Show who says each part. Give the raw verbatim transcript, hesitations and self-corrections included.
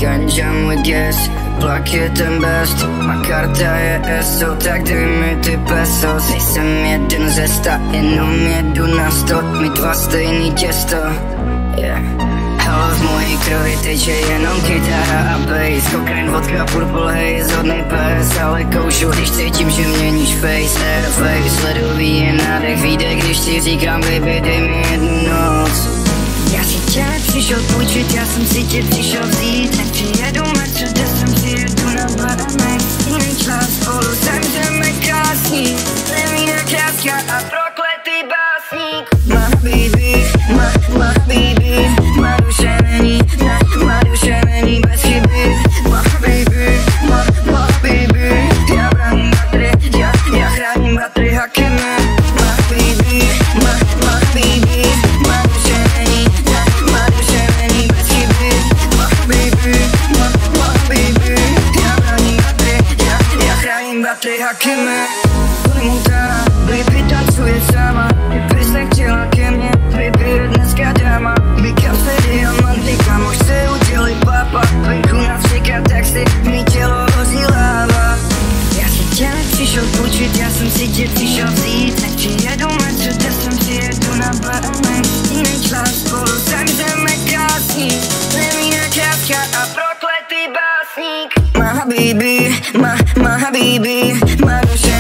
Speaker 1: Ganja můj gas, plak je ten best. Má karta je eso, tak dej mi ty pesos. Nejsem jeden ze sta, jenom jedu na sto. My dva stejný těsto, yeah. Hele, v mojí krovi teče jenom kytara a bass. Kokain, vodka, purple haze, hodnej pes. Ale koušu, když cítím, že měníš face. Airface, ledový je nádech, výdech, když ti říkám baby, dej mi jednu noc. Já si tě nepřišel půjčit, já jsem si tě přišel vzít. Ať přijedu Mercedesem, přijedu na Veríme. Jiný čas, spolu zemřeme krásný. Nemína kráska a prokletý básník. Má Habibi, má, má Habibi. Má duše není, ne, má duše není bez chyby. Má Habibi, má, má Habibi. Já bráním batry, já, já chráním batry hakeme. Má Habibi, má, má Habibi. Má duše není, ne, má duše není bez chyby. Má Habibi, má, má Habibi. Já bráním batry, já, já chráním batry hakeme. Tony Montana, baby tancuje sama. Bys nechtěla ke mně, baby je dneska dáma. Mikafé diamanty, kamož se udělej papa. Venku navříká texty, mý tělo hoří láva. Já si tě nepřišel půjčit, já jsem si tě přišel vzít. Ať přijedu Mercedesem, přijedu na Veríme. Jiný čas, spolu zemřeme krásný. Nemína kráska a prokletý básník. Má Habibi, má, má Habibi. Má duše